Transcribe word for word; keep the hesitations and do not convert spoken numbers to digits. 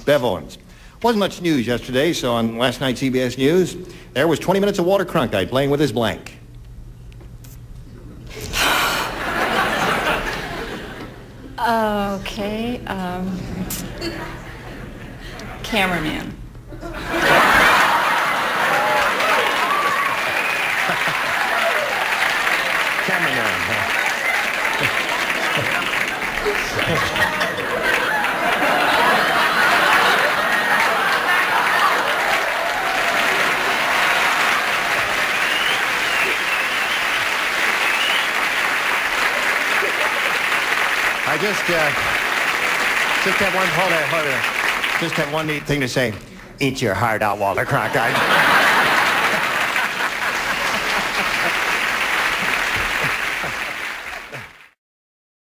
Bev Owens. Wasn't much news yesterday, so on last night's C B S News, there was twenty minutes of Walter Cronkite playing with his blank. Okay, um... cameraman. Cameraman, huh? I just, uh, just have one, hold on, hold on. Just have one neat thing to say. Eat your heart out, Walter Cronkite.